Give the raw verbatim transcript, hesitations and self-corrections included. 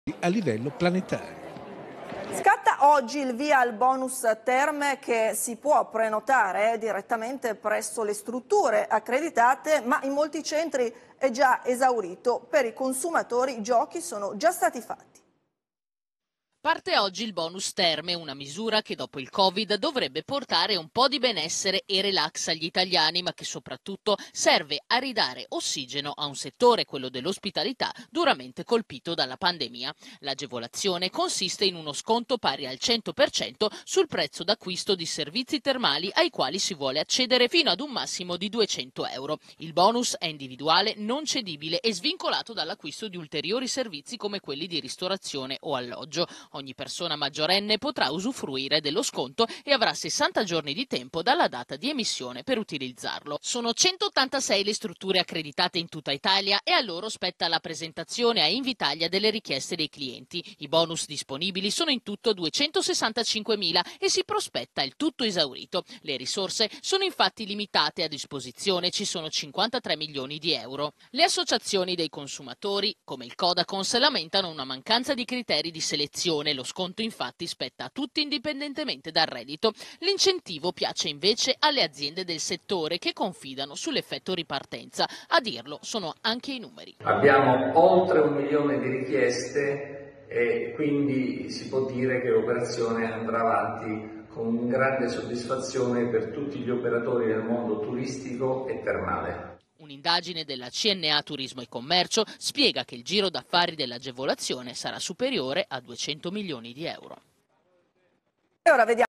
a livello planetario. Scatta oggi il via al bonus terme che si può prenotare direttamente presso le strutture accreditate, ma in molti centri è già esaurito. Per i consumatori i giochi sono già stati fatti. Parte oggi il bonus terme, una misura che dopo il Covid dovrebbe portare un po' di benessere e relax agli italiani, ma che soprattutto serve a ridare ossigeno a un settore, quello dell'ospitalità, duramente colpito dalla pandemia. L'agevolazione consiste in uno sconto pari al cento per cento sul prezzo d'acquisto di servizi termali ai quali si vuole accedere fino ad un massimo di duecento euro. Il bonus è individuale, non cedibile e svincolato dall'acquisto di ulteriori servizi come quelli di ristorazione o alloggio. Ogni persona maggiorenne potrà usufruire dello sconto e avrà sessanta giorni di tempo dalla data di emissione per utilizzarlo. Sono centottantasei le strutture accreditate in tutta Italia e a loro spetta la presentazione a Invitalia delle richieste dei clienti. I bonus disponibili sono in tutto duecentosessantacinquemila e si prospetta il tutto esaurito. Le risorse sono infatti limitate, a disposizione ci sono cinquantatré milioni di euro. Le associazioni dei consumatori, come il Codacons, lamentano una mancanza di criteri di selezione. Lo sconto infatti spetta a tutti indipendentemente dal reddito. L'incentivo piace invece alle aziende del settore che confidano sull'effetto ripartenza. A dirlo sono anche i numeri. Abbiamo oltre un milione di richieste e quindi si può dire che l'operazione andrà avanti con grande soddisfazione per tutti gli operatori del mondo turistico e termale. Un'indagine della C N A Turismo e Commercio spiega che il giro d'affari dell'agevolazione sarà superiore a duecento milioni di euro. E ora vediamo